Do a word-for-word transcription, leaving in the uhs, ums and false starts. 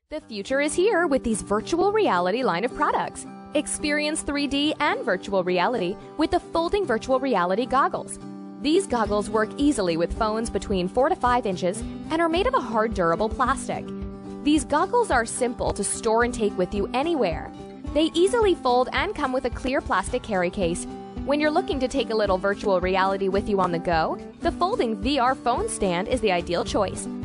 The future is here with these virtual reality line of products. Experience three D and virtual reality with the folding virtual reality goggles. These goggles work easily with phones between four to five inches and are made of a hard, durable plastic. These goggles are simple to store and take with you anywhere. They easily fold and come with a clear plastic carry case. When you're looking to take a little virtual reality with you on the go, the folding V R phone stand is the ideal choice.